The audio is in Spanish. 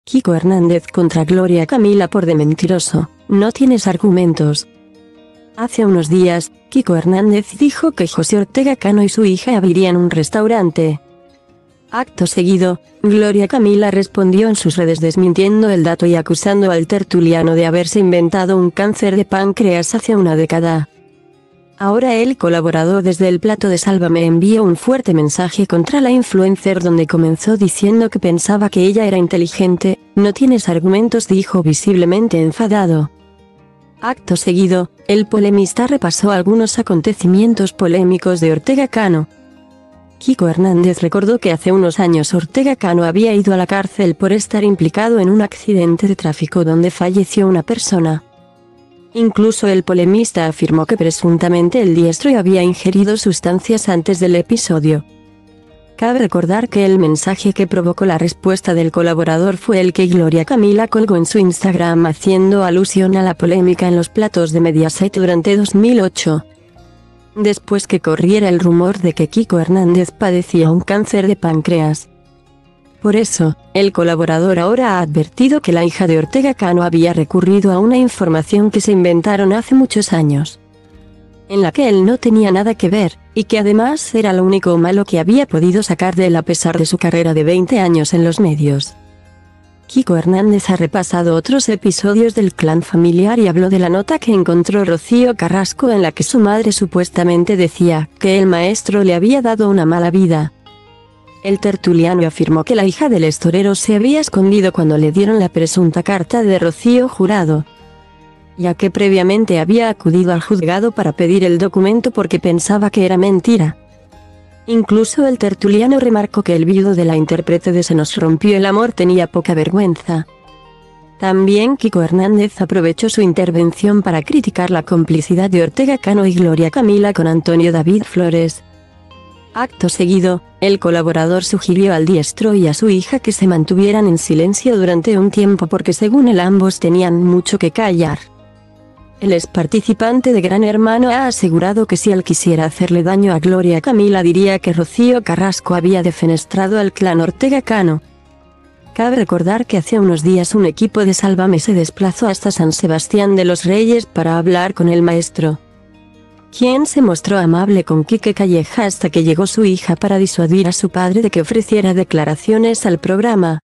Kiko Hernández contra Gloria Camila por de mentiroso, no tienes argumentos. Hace unos días, Kiko Hernández dijo que José Ortega Cano y su hija abrirían un restaurante. Acto seguido, Gloria Camila respondió en sus redes desmintiendo el dato y acusando al tertuliano de haberse inventado un cáncer de páncreas hace una década. Ahora el colaborador desde el plato de Sálvame envió un fuerte mensaje contra la influencer donde comenzó diciendo que pensaba que ella era inteligente. No tienes argumentos, dijo visiblemente enfadado. Acto seguido, el polemista repasó algunos acontecimientos polémicos de Ortega Cano. Kiko Hernández recordó que hace unos años Ortega Cano había ido a la cárcel por estar implicado en un accidente de tráfico donde falleció una persona. Incluso el polemista afirmó que presuntamente el diestro había ingerido sustancias antes del episodio. Cabe recordar que el mensaje que provocó la respuesta del colaborador fue el que Gloria Camila colgó en su Instagram haciendo alusión a la polémica en los platos de Mediaset durante 2008. Después que corriera el rumor de que Kiko Hernández padecía un cáncer de páncreas. Por eso, el colaborador ahora ha advertido que la hija de Ortega Cano había recurrido a una información que se inventaron hace muchos años, en la que él no tenía nada que ver, y que además era lo único malo que había podido sacar de él a pesar de su carrera de 20 años en los medios. Kiko Hernández ha repasado otros episodios del clan familiar y habló de la nota que encontró Rocío Carrasco en la que su madre supuestamente decía que el maestro le había dado una mala vida. El tertuliano afirmó que la hija del estorero se había escondido cuando le dieron la presunta carta de Rocío Jurado, ya que previamente había acudido al juzgado para pedir el documento porque pensaba que era mentira. Incluso el tertuliano remarcó que el viudo de la intérprete de Se nos rompió el amor tenía poca vergüenza. También Kiko Hernández aprovechó su intervención para criticar la complicidad de Ortega Cano y Gloria Camila con Antonio David Flores. Acto seguido, el colaborador sugirió al diestro y a su hija que se mantuvieran en silencio durante un tiempo porque según él ambos tenían mucho que callar. El ex participante de Gran Hermano ha asegurado que si él quisiera hacerle daño a Gloria Camila diría que Rocío Carrasco había defenestrado al clan Ortega Cano. Cabe recordar que hace unos días un equipo de Sálvame se desplazó hasta San Sebastián de los Reyes para hablar con el maestro, quien se mostró amable con Quique Calleja hasta que llegó su hija para disuadir a su padre de que ofreciera declaraciones al programa.